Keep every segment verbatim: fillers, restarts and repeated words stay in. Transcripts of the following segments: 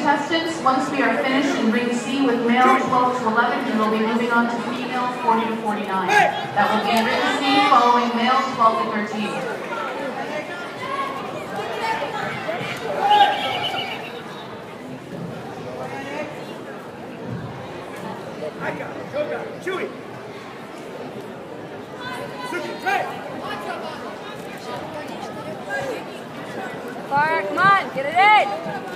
contestants, once we are finished in ring C with male twelve to eleven, we will be moving on to female forty to forty-nine. That will be ring C following male twelve to thirteen. I got it. Go, got it. Chewy. Suki, hey. Far, come on, get it in.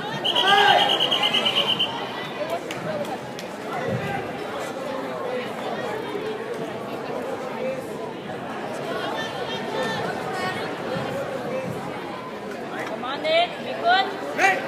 Come on, Nick. Be good. Hey.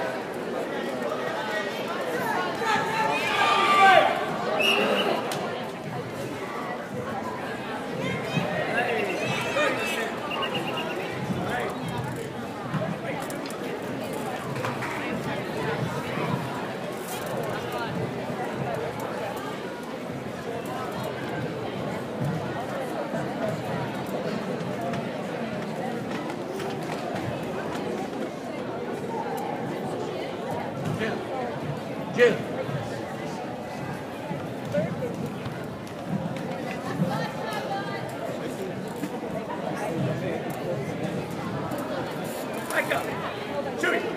Jim. I got it. Shoot it.